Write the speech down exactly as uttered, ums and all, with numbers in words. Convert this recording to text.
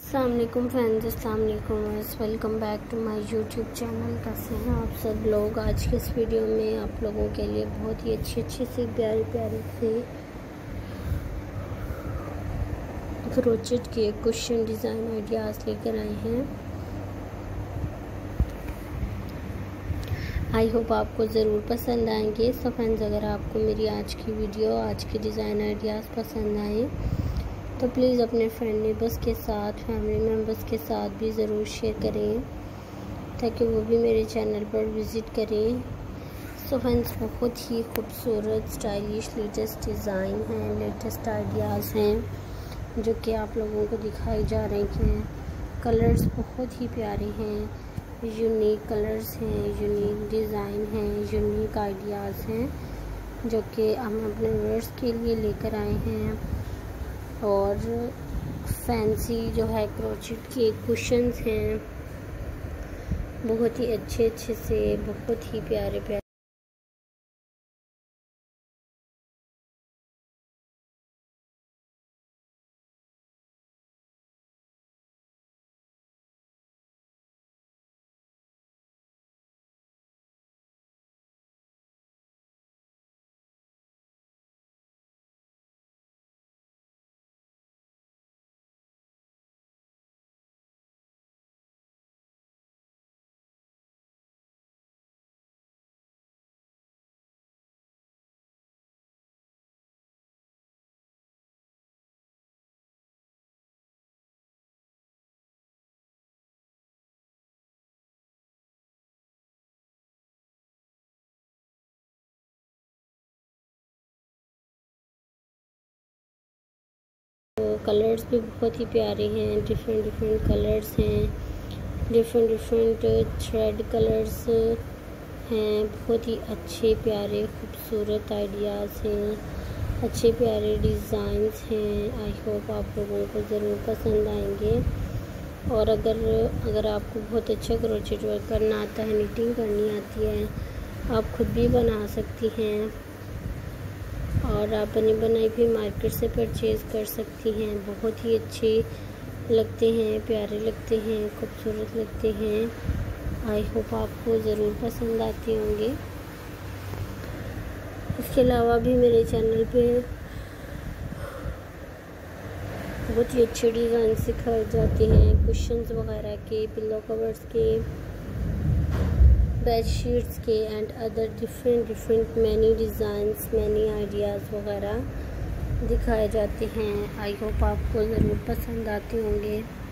अस्सलाम वालेकुम फ्रेंड्स, अस्सलाम वालेकुम, welcome back to my YouTube channel. कैसे हैं आप सब लोग। आज के इस वीडियो में आप लोगों के लिए बहुत ही अच्छे अच्छे से प्यारे प्यारे से क्रोचेट के क्वेश्चन डिज़ाइन आइडियाज़ लेकर आए हैं। आई होप आपको ज़रूर पसंद आएंगे। सो फ्रेंड्स, अगर आपको मेरी आज की वीडियो, आज के डिज़ाइन आइडियाज़ पसंद आए तो प्लीज़ अपने फ्रेंड नेबर्स के साथ, फैमिली मेम्बर्स के साथ भी ज़रूर शेयर करें ताकि वो भी मेरे चैनल पर विज़िट करें। सो फ्रेंड्स, बहुत ही खूबसूरत, स्टाइलिश, लेटेस्ट डिज़ाइन हैं, लेटेस्ट आइडियाज़ हैं जो कि आप लोगों को दिखाई जा रहे हैं। कलर्स बहुत ही प्यारे हैं, यूनिक कलर्स हैं, यूनिक डिज़ाइन हैं, यूनिक आइडियाज़ हैं जो कि हम अपने व्यूअर्स के लिए लेकर आए हैं। और फैंसी जो है क्रोचेट के कुशन्स हैं, बहुत ही अच्छे अच्छे से, बहुत ही प्यारे प्यारे कलर्स भी बहुत ही प्यारे हैं। डिफरेंट डिफरेंट कलर्स हैं, डिफरेंट डिफरेंट थ्रेड कलर्स हैं। बहुत ही अच्छे प्यारे खूबसूरत आइडियाज़ हैं, अच्छे प्यारे डिज़ाइंस हैं। आई होप आप लोगों को ज़रूर पसंद आएंगे। और अगर अगर आपको बहुत अच्छा क्रोचेट वर्क करना आता है, निटिंग करनी आती है, आप खुद भी बना सकती हैं और आप बनी बनाई भी मार्केट से परचेज़ कर सकती हैं। बहुत ही अच्छे लगते हैं, प्यारे लगते हैं, खूबसूरत लगते हैं। आई होप आपको ज़रूर पसंद आते होंगे। इसके अलावा भी मेरे चैनल पे बहुत ही अच्छे डिज़ाइन सिखाए जाते हैं, कुशन्स वगैरह के, पिलो कवर्स के, बेड शीट्स के and other different different many designs, many ideas वगैरह दिखाए जाते हैं। आई होप आपको ज़रूर पसंद आते होंगे।